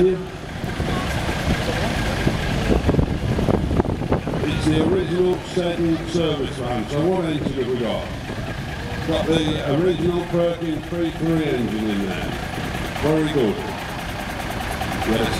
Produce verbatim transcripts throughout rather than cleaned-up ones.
It's the original Seddon service van. So what engine have we got? Got the original Perkins three three engine in there. Very good. Yes.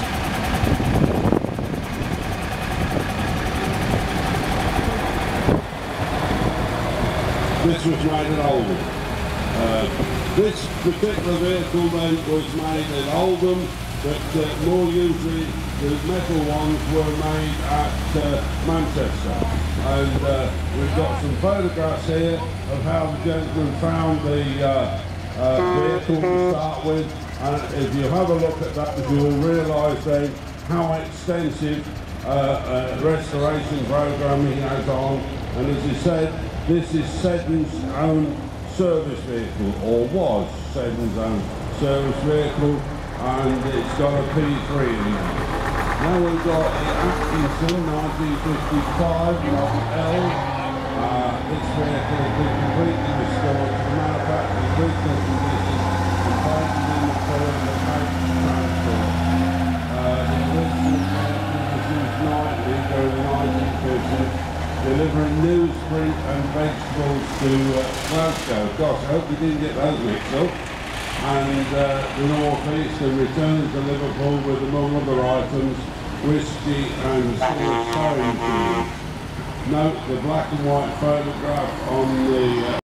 This was made at Oldham. Uh, this particular vehicle then was made at Oldham, but uh, more usually the metal ones were made at uh, Manchester. And uh, we've got some photographs here of how the gentleman found the uh, uh, vehicle to start with. And if you have a look at that, you will realise then how extensive uh, uh, restoration programme he has on. And as he said, this is Seddon's own service vehicle, or was Seddon's own service vehicle, and it's got a P three in there. Now we've got the Atkinson nineteen fifty-five Model L. Uh, this vehicle has been completely restored to the manufacturer's original condition and painted in the colour of the paint transport. Uh, the original vehicle was used nightly during the nineteen fifties, delivering newsprint and vegetables to uh, Glasgow. Gosh, I hope you didn't get those mixed up. And uh, the North East, and returned to Liverpool with, among other items, whiskey and sewing tools. Note the black and white photograph on the uh,